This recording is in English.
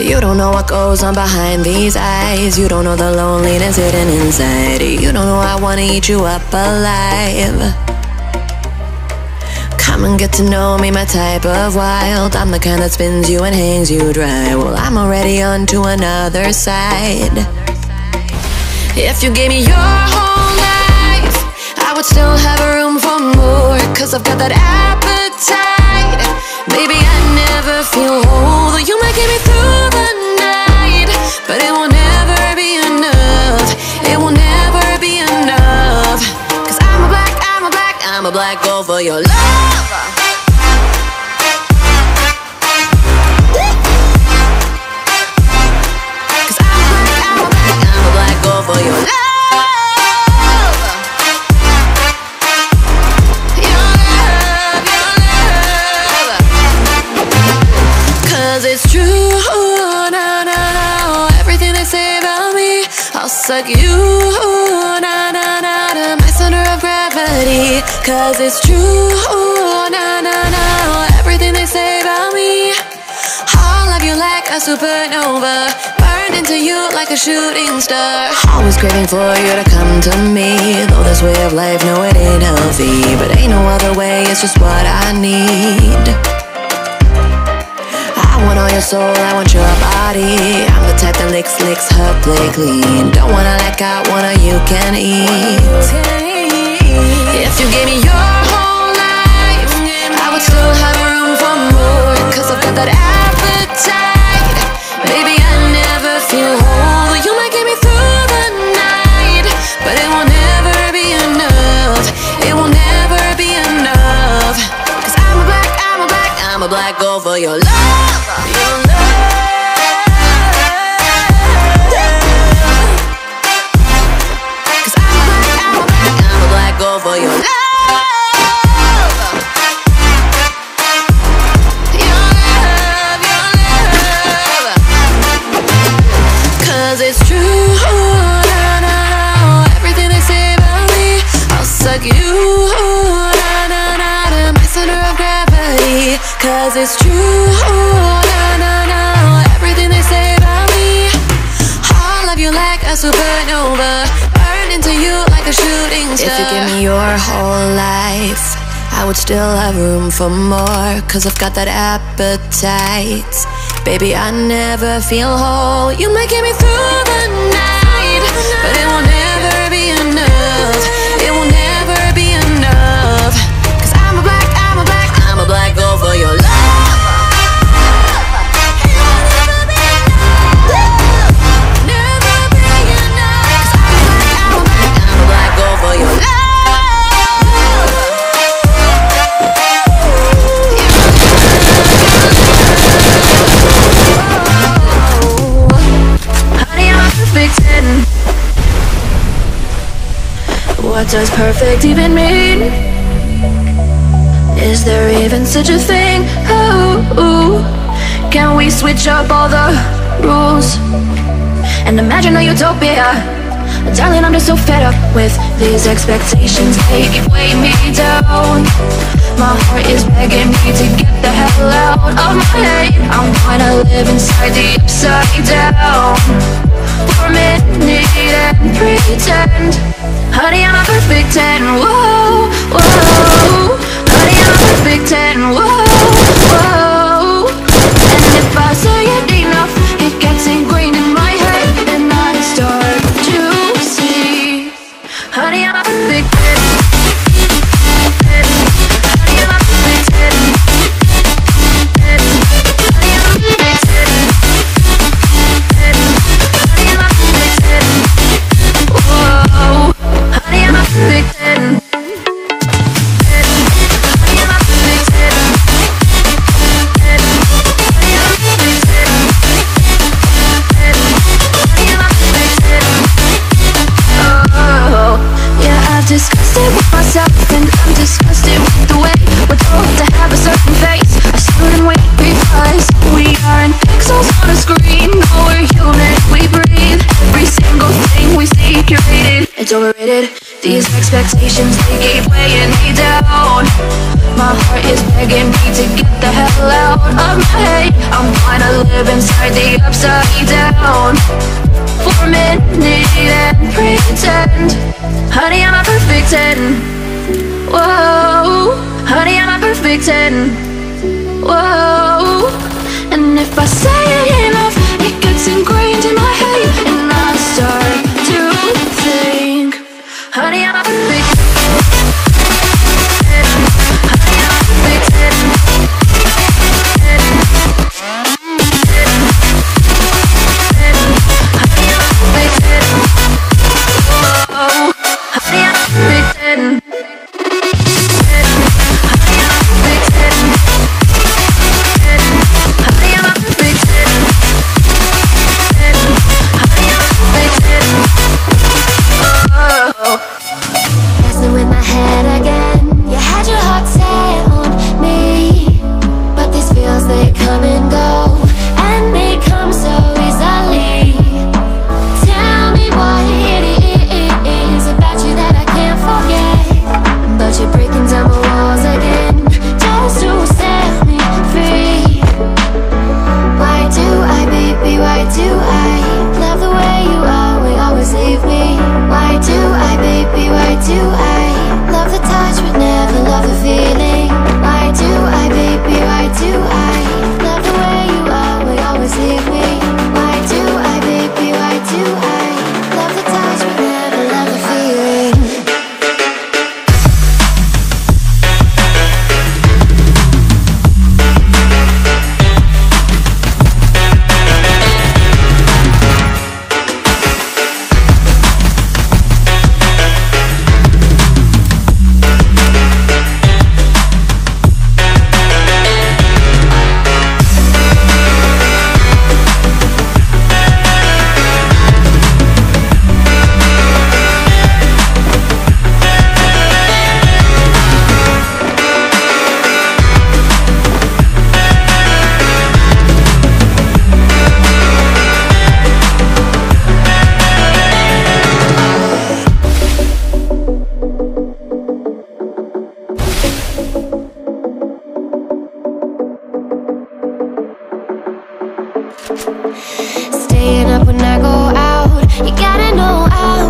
You don't know what goes on behind these eyes. You don't know the loneliness hidden inside. You don't know I wanna eat you up alive. Come and get to know me, my type of wild. I'm the kind that spins you and hangs you dry. Well, I'm already on to another side. If you gave me your whole life, I would still have room for more. Cause I've got that appetite. Baby, I never feel whole. You might get me through the night, but it will never be enough. It will never be enough. Cause I'm a black girl for your love. Cause I'm a black girl for your love. It's true, no, no, no. Everything they say about me, I'll suck you, no, no, no, to my center of gravity. Cause it's true, no, no, no. Everything they say about me, I'll love you like a supernova, burned into you like a shooting star. Always craving for you to come to me. Though this way of life, no, it ain't healthy, but ain't no other way, it's just what I need. I want all your soul, I want your body. I'm the type that licks her plate clean. Don't wanna let go, one of you can eat. If you gave me your whole life, I would still have room for more. Cause I've got that appetite. Baby, I never feel whole. You might get me through the night, but it will never be enough. It will never be enough. Cause I'm a black girl for your love. Go for your love. Your love, your love. Cause it's true, no, no, no. Everything they say about me, I'll suck you, no, no, no, to my center of gravity. Cause it's true, no, no, no. Everything they say about me, I'll love you like a supernova, into you like a shooting star. If you give me your whole life, I would still have room for more. Cause I've got that appetite. Baby, I never feel whole. You might get me through the night, but it will never be enough. It will never be enough. Cause I'm a black girl for your love. What does perfect even mean? Is there even such a thing? Ooh, can we switch up all the rules and imagine a utopia? Darling, I'm just so fed up with these expectations. They weigh me down. My heart is begging me to get the hell out of my head. I'm gonna live inside the upside down for a minute and pretend, honey, I'm a perfect 10, whoa, whoa. Honey, I'm a perfect 10, whoa, whoa. And if I say it enough, it gets ingrained in my head, and I start to see, honey, I'm a perfect 10. Honey, I'm a perfect 10. Honey, I'm a perfect 10. Honey, I'm a perfect 10. Whoa. Honey, I'm a perfect 10. Honey, I'm a perfect 10. Honey, I'm a perfect 10. Honey, I'm a perfect 10. Oh, yeah, I've discussed it with myself, and I'm disgusted with the way we're told to have a certain face, a certain weight, because we aren't pixels on a screen. No, we're human, we breathe. Every single thing we see curated, it's overrated. These expectations, they keep weighing me down. My heart is begging me to get the hell out of my head. I'm gonna live inside the upside down for a minute and pretend, honey, I'm a perfect 10. Whoa, honey, I'm a perfect 10. Whoa, and if I say it enough, it gets ingrained in my head, and I start to think, honey, I'm a perfect 10. Honey, I'm a perfect 10. Staying up when I go out, you gotta know